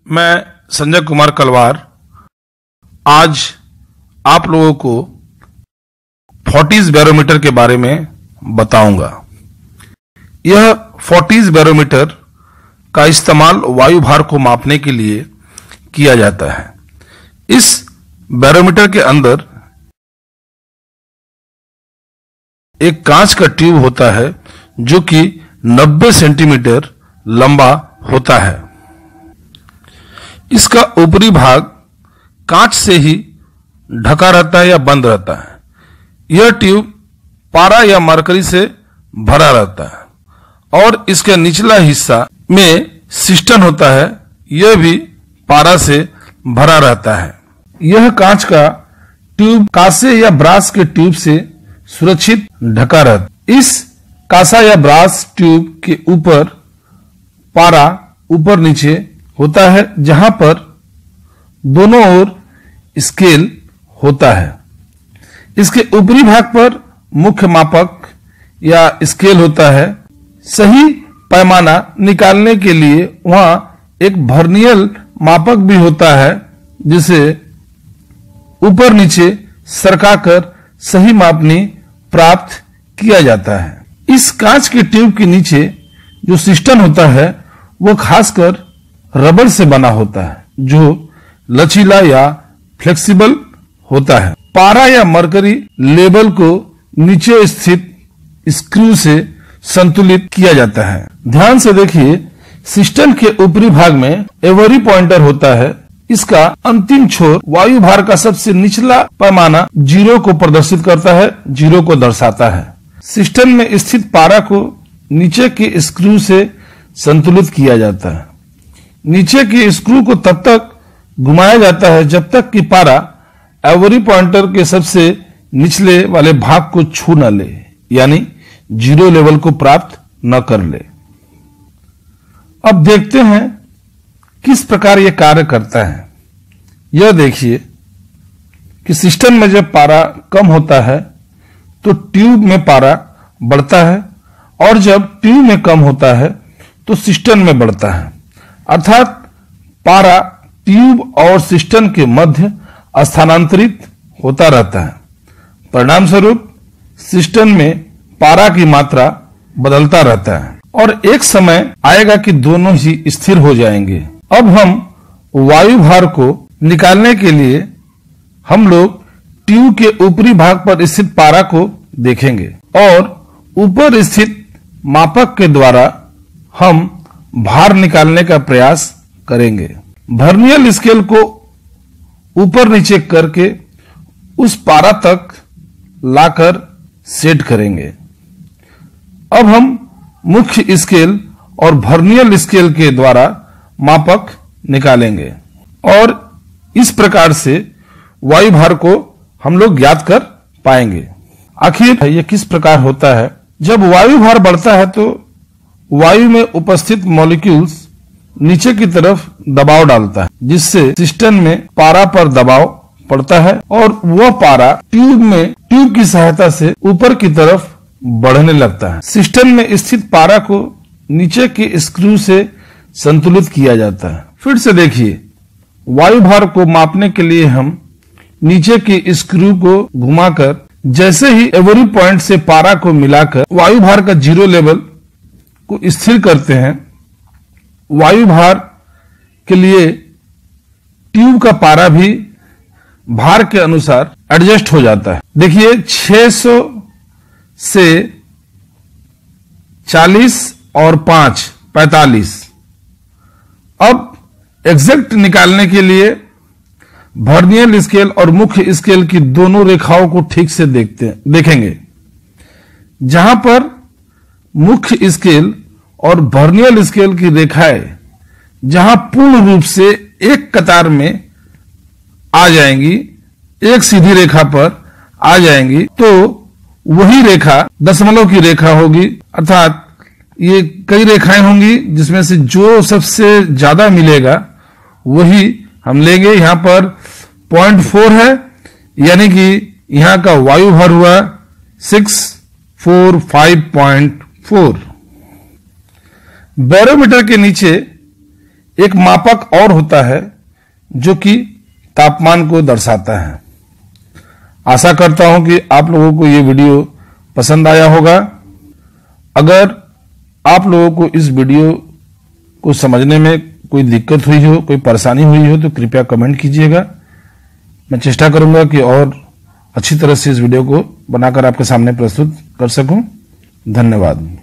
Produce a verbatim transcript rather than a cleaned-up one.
मैं संजय कुमार कलवार आज आप लोगों को फोर्टीज बैरोमीटर के बारे में बताऊंगा। यह फोर्टीज बैरोमीटर का इस्तेमाल वायु भार को मापने के लिए किया जाता है। इस बैरोमीटर के अंदर एक कांच का ट्यूब होता है जो कि नब्बे सेंटीमीटर लंबा होता है। इसका ऊपरी भाग कांच से ही ढका रहता है या बंद रहता है। यह ट्यूब पारा या मरकरी से भरा रहता है और इसका निचला हिस्सा में सिस्टन होता है, यह भी पारा से भरा रहता है। यह कांच का ट्यूब कांसे या ब्रास के ट्यूब से सुरक्षित ढका रहता है। इस कांसा या ब्रास ट्यूब के ऊपर पारा ऊपर नीचे होता है, जहां पर दोनों ओर स्केल होता है। इसके ऊपरी भाग पर मुख्य मापक या स्केल होता है। सही पैमाना निकालने के लिए वहां एक वर्नियर मापक भी होता है, जिसे ऊपर नीचे सरकाकर सही मापनी प्राप्त किया जाता है। इस कांच के ट्यूब के नीचे जो सिस्टन होता है वो खासकर रबर से बना होता है, जो लचीला या फ्लेक्सिबल होता है। पारा या मरकरी लेवल को नीचे स्थित स्क्रू से संतुलित किया जाता है। ध्यान से देखिए, सिस्टम के ऊपरी भाग में एवरी पॉइंटर होता है। इसका अंतिम छोर वायु भार का सबसे निचला पैमाना जीरो को प्रदर्शित करता है, जीरो को दर्शाता है। सिस्टम में स्थित पारा को नीचे के स्क्रू से संतुलित किया जाता है। नीचे के स्क्रू को तब तक घुमाया जाता है जब तक कि पारा एवरी पॉइंटर के सबसे निचले वाले भाग को छू न ले, यानी जीरो लेवल को प्राप्त न कर ले। अब देखते हैं किस प्रकार यह कार्य करता है। यह देखिए कि सिस्टम में जब पारा कम होता है तो ट्यूब में पारा बढ़ता है, और जब ट्यूब में कम होता है तो सिस्टम में बढ़ता है। अर्थात पारा ट्यूब और सिस्टम के मध्य स्थानांतरित होता रहता है। परिणाम स्वरूप सिस्टम में पारा की मात्रा बदलता रहता है और एक समय आएगा कि दोनों ही स्थिर हो जाएंगे। अब हम वायु भार को निकालने के लिए हम लोग ट्यूब के ऊपरी भाग पर स्थित पारा को देखेंगे और ऊपर स्थित मापक के द्वारा हम भार निकालने का प्रयास करेंगे। वर्नियर स्केल को ऊपर नीचे करके उस पारा तक लाकर सेट करेंगे। अब हम मुख्य स्केल और वर्नियर स्केल के द्वारा मापक निकालेंगे और इस प्रकार से वायु भार को हम लोग ज्ञात कर पाएंगे। आखिर यह किस प्रकार होता है? जब वायु भार बढ़ता है तो वायु में उपस्थित मॉलिक्यूल्स नीचे की तरफ दबाव डालता है, जिससे सिस्टम में पारा पर दबाव पड़ता है और वह पारा ट्यूब में ट्यूब की सहायता से ऊपर की तरफ बढ़ने लगता है। सिस्टम में स्थित पारा को नीचे के स्क्रू से संतुलित किया जाता है। फिर से देखिए, वायु भार को मापने के लिए हम नीचे के स्क्रू को घुमाकर जैसे ही एवरी पॉइंट से पारा को मिलाकर वायु भार का जीरो लेवल को स्थिर करते हैं, वायु भार के लिए ट्यूब का पारा भी भार के अनुसार एडजस्ट हो जाता है। देखिए, छह सौ से चालीस और पांच पैंतालीस। अब एग्जैक्ट निकालने के लिए वर्नियर स्केल और मुख्य स्केल की दोनों रेखाओं को ठीक से देखते हैं देखेंगे। जहां पर मुख्य स्केल और वर्नियर स्केल की रेखाएं जहां पूर्ण रूप से एक कतार में आ जाएंगी, एक सीधी रेखा पर आ जाएंगी, तो वही रेखा दशमलव की रेखा होगी। अर्थात ये कई रेखाएं होंगी जिसमें से जो सबसे ज्यादा मिलेगा वही हम लेंगे। यहां पर पॉइंट फोर है, यानी कि यहां का वायु भार हुआ six four five point four. Barometer के नीचे एक मापक और होता है जो कि तापमान को दर्शाता है। आशा करता हूं कि आप लोगों को ये वीडियो पसंद आया होगा। अगर आप लोगों को इस वीडियो को समझने में कोई दिक्कत हुई हो, कोई परेशानी हुई हो, तो कृपया कमेंट कीजिएगा। मैं चेष्टा करूंगा कि और अच्छी तरह से इस वीडियो को बनाकर आपके सामने प्रस्तुत कर सकूं। धन्यवाद।